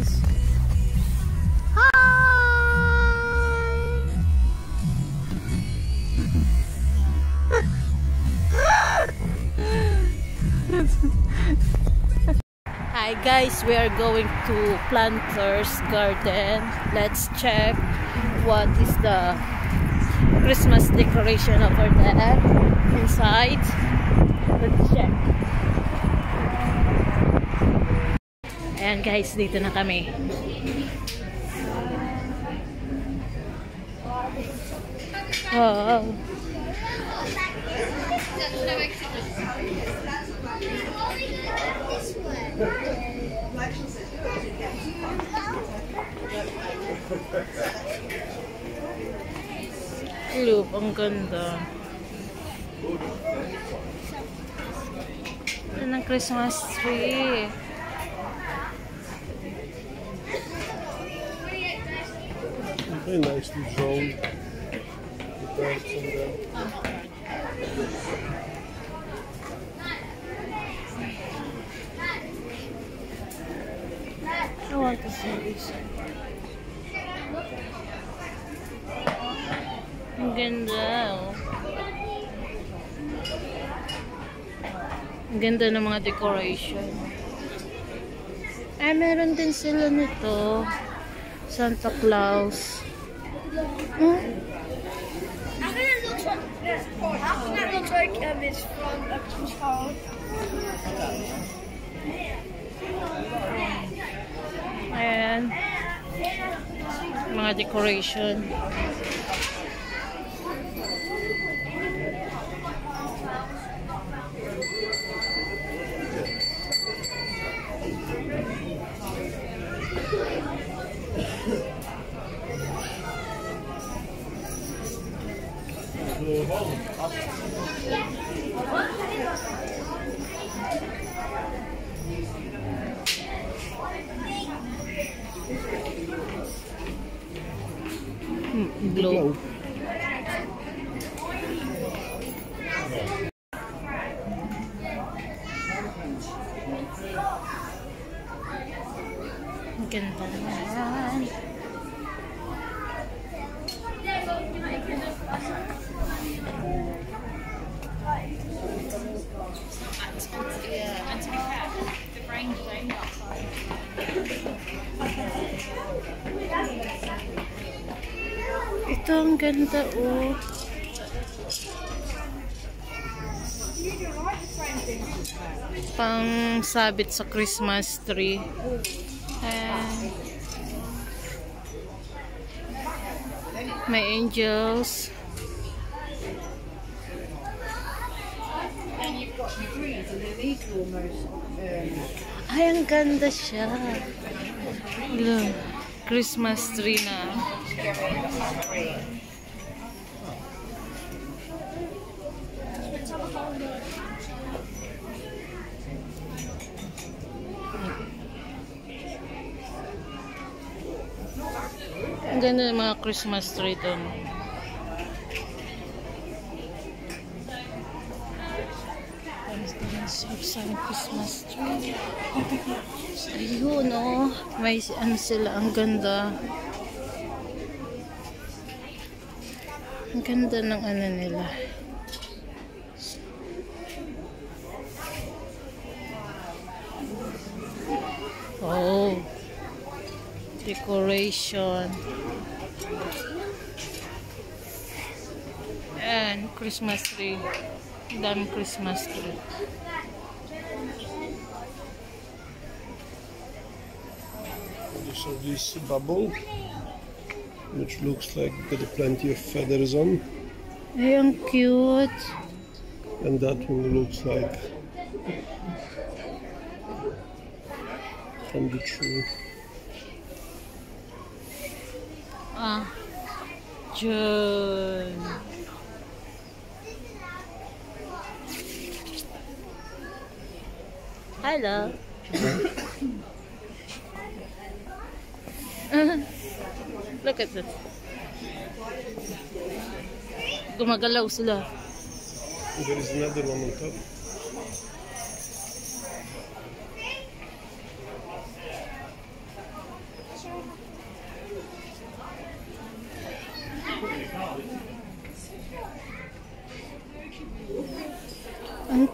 Christmas. Hi guys, we are going to Planters Garden. Let's check what is the Christmas decoration over there inside. Let's check. Ayan guys, dito na kami. Wow. Look, ang ganda. Ito ng Christmas tree. Very nicely drawn. The birds and the... I want to see this. Ang ganda, oh. Ang ganda ng mga decoration. Ay, meron din sila nito. Santa Claus. Hmm? That looks like it's from a child. Ayan. Mga decoration. Globe. Ang ganda naman. Ito ang ganda, oh. Pang sabit sa Christmas tree. May angels. Ay, ang ganda siya. Look, Christmas tree na. Ang ganda ng mga Christmas tree doon. Sa Christmas tree. Ayun, oh. May ano sila. Ang ganda. Ang ganda ng ano nila. Oh. Decoration. And Christmas tree. Daming Christmas tree. So this bubble, which looks like got plenty of feathers on. Ay, ang cute. And that one looks like from the tree. Ah, June. Hello. Look at this. Gumagalaw sila. There is another one on top.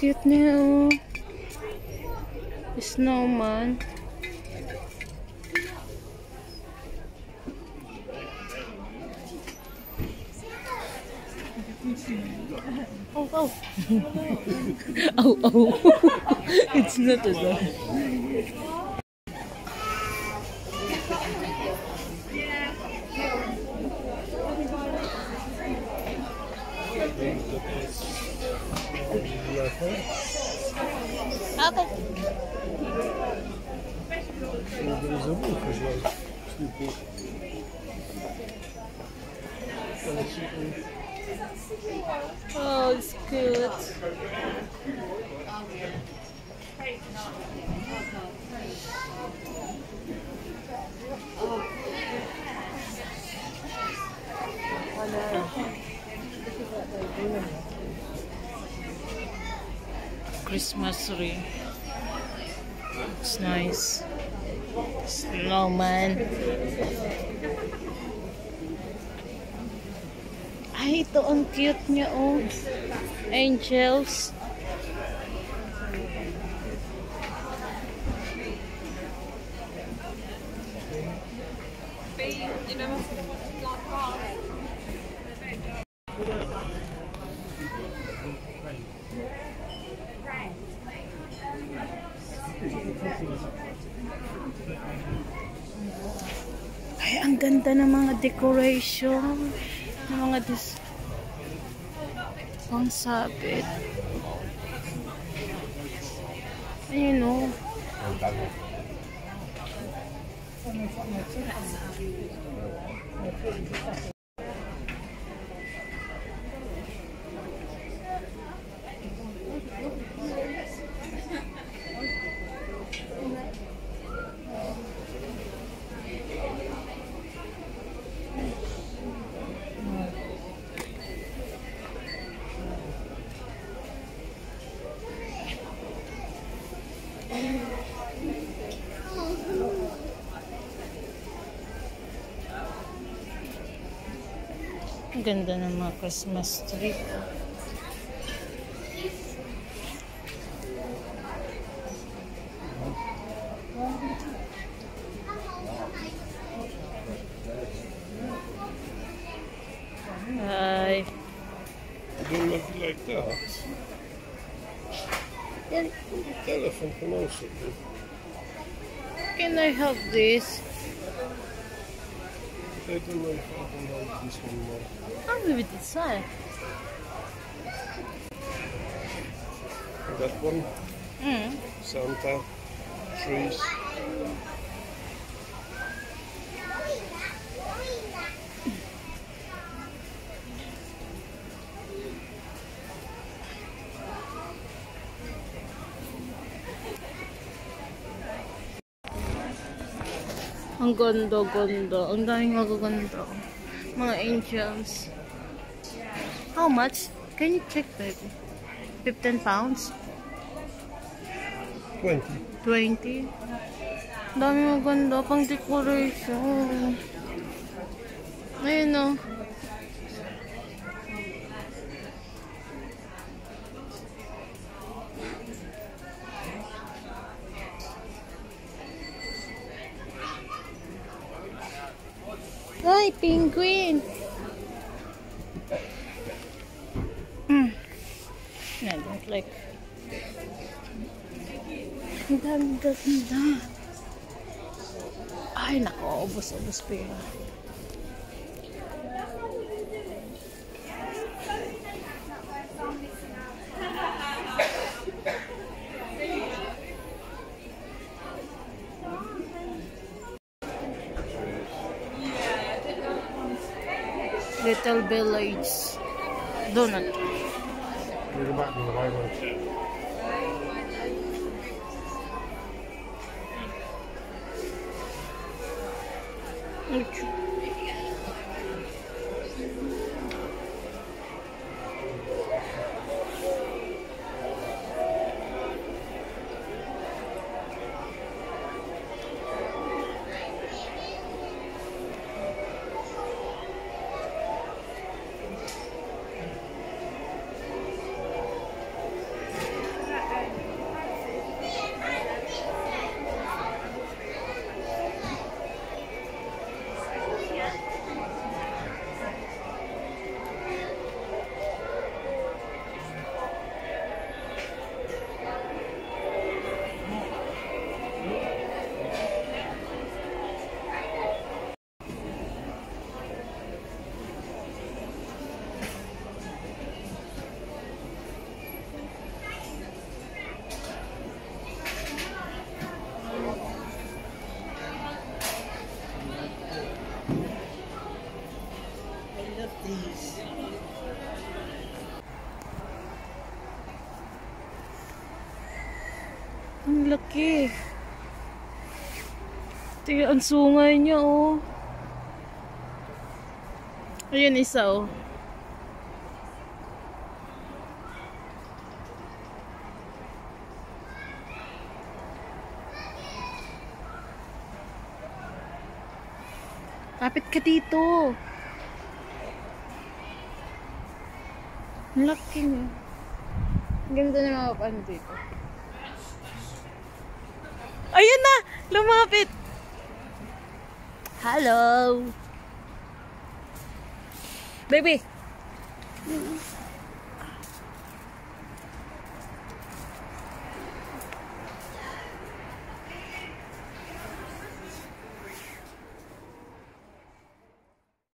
cute niya, oh. Snowman. Oh, oh. Oh, oh. It's not a dog. Okay. There is a wolf as well. Sleeping. Oh, it's cute. Christmas tree. It's nice. Snowman. Ay, ito ang cute niya, oh. Angels. Ay, ang ganda ng mga decoration. Ng mga pang sabit. Ayun, oh. Ang ganda ng mga Christmas tree. Hi. Don't look like that. Well, the elephant can also do. Can I have this? I don't know if I can hold this one more. I'll leave it inside. That one, Mm. Santa, trees. Ang ganda. Ang daming magaganda. Mga angels. How much? Can you check, baby? 15 pounds? 20. 20? Daming maganda. Pang decoration. Ayun, oh. Ay, penguin. I don't like. Ang ganda. Ay, nako. Ubus pera. Little Village Donut. You're back in the right one. laki. Tingnan, ang sungay niya, oh. Ayun, isa, oh. Kapit ka dito. Ang laki niya. Ang ganda na mga paano dito. Ayun na! Lumapit! Hello! Baby!